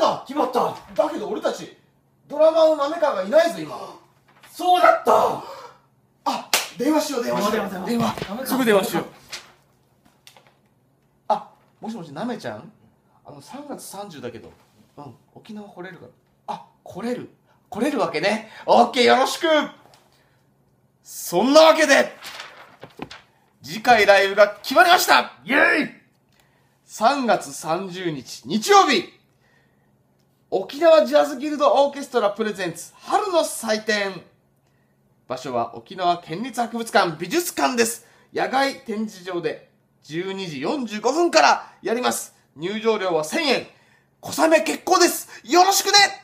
な。 決まった。 だけど俺たちドラマーのなめかがいないぞ今。 そうだった。 あ、電話しよう電話。 すぐ電話しよう。 あ、もしもしなめちゃん、3月30だけど、沖縄来れるか。あ、来れるわけね。オッケー、よろしく。そんなわけで次回ライブが決まりました。 イエイ。 3月30日日曜日、沖縄ジャズギルドオーケストラプレゼンツ春の祭典。場所は沖縄県立博物館美術館です。野外展示場で12時45分からやります。入場料は1000円。小雨結構です。よろしくね。